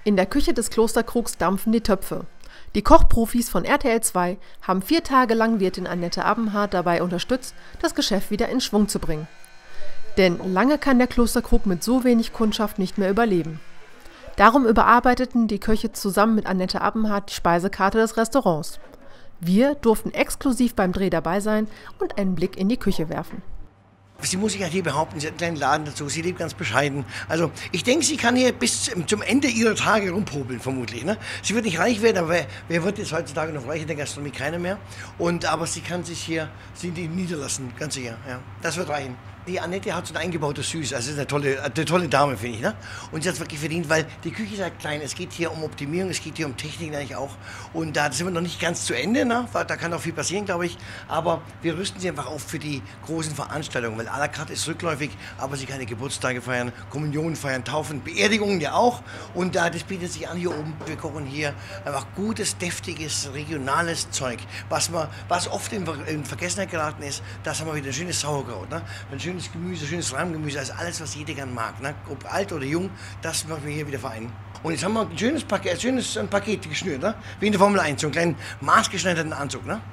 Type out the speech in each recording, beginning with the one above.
In der Küche des Klosterkrugs dampfen die Töpfe. Die Kochprofis von RTL 2 haben 4 Tage lang Wirtin Annette Abenhardt dabei unterstützt, das Geschäft wieder in Schwung zu bringen. Denn lange kann der Klosterkrug mit so wenig Kundschaft nicht mehr überleben. Darum überarbeiteten die Köche zusammen mit Annette Abenhardt die Speisekarte des Restaurants. Wir durften exklusiv beim Dreh dabei sein und einen Blick in die Küche werfen. Sie muss sich ja hier behaupten, sie hat einen kleinen Laden dazu, sie lebt ganz bescheiden. Also ich denke, sie kann hier bis zum Ende ihrer Tage rumpobeln, vermutlich. Ne? Sie wird nicht reich werden, aber wer wird jetzt heutzutage noch reich in der Gastronomie? Keiner mehr. Aber sie kann sich hier niederlassen, ganz sicher. Ja. Das wird reichen. Die Annette hat so ein eingebautes Süß, also ist eine tolle Dame, finde ich. Ne? Und sie hat es wirklich verdient, weil die Küche ist halt klein. Es geht hier um Optimierung, es geht hier um Technik eigentlich auch. Und da sind wir noch nicht ganz zu Ende, ne? Da kann noch viel passieren, glaube ich. Aber wir rüsten sie einfach auf für die großen Veranstaltungen, weil à la carte ist rückläufig, aber sie kann die Geburtstage feiern, Kommunionen feiern, Taufen, Beerdigungen ja auch. Und das bietet sich an hier oben. Wir kochen hier einfach gutes, deftiges, regionales Zeug, was oft in Vergessenheit geraten ist. Das haben wir wieder ein schönes Sauerkraut, ne? Ein schönes Gemüse, schönes Rahmgemüse, also alles, was jeder gern mag, ne? Ob alt oder jung, das möchten wir hier wieder vereinen. Und jetzt haben wir ein schönes Paket geschnürt, ne? Wie in der Formel 1, so einen kleinen maßgeschneiderten Anzug. Ne?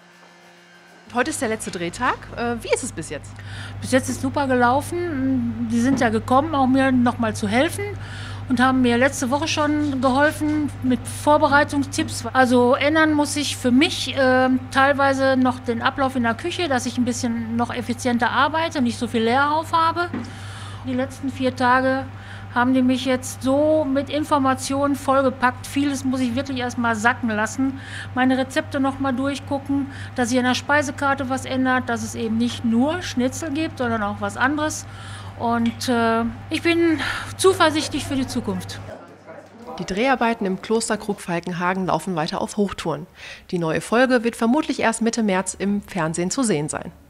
Heute ist der letzte Drehtag. Wie ist es bis jetzt? Bis jetzt ist super gelaufen. Die sind ja gekommen, auch mir nochmal zu helfen und haben mir letzte Woche schon geholfen mit Vorbereitungstipps. Also ändern muss ich für mich teilweise noch den Ablauf in der Küche, dass ich ein bisschen noch effizienter arbeite, nicht so viel Leerlauf habe. Die letzten 4 Tage haben die mich jetzt so mit Informationen vollgepackt. Vieles muss ich wirklich erst mal sacken lassen. Meine Rezepte noch mal durchgucken, dass sich an der Speisekarte was ändert, dass es eben nicht nur Schnitzel gibt, sondern auch was anderes. Und ich bin zuversichtlich für die Zukunft. Die Dreharbeiten im Klosterkrug Falkenhagen laufen weiter auf Hochtouren. Die neue Folge wird vermutlich erst Mitte März im Fernsehen zu sehen sein.